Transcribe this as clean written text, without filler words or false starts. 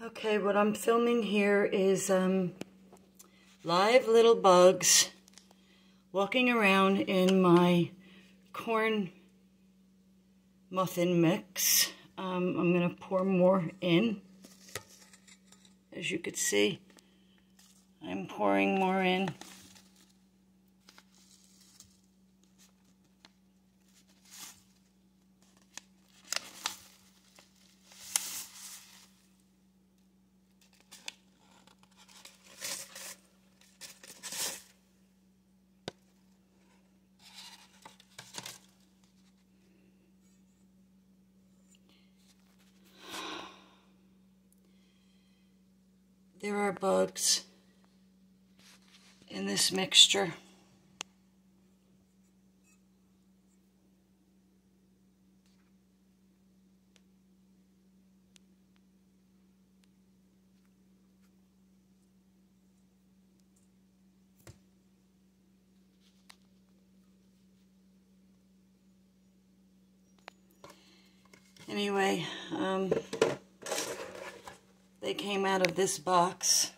Okay, what I'm filming here is live little bugs walking around in my corn muffin mix. I'm going to pour more in. As you could see, I'm pouring more in. There are bugs in this mixture. Anyway, they came out of this box.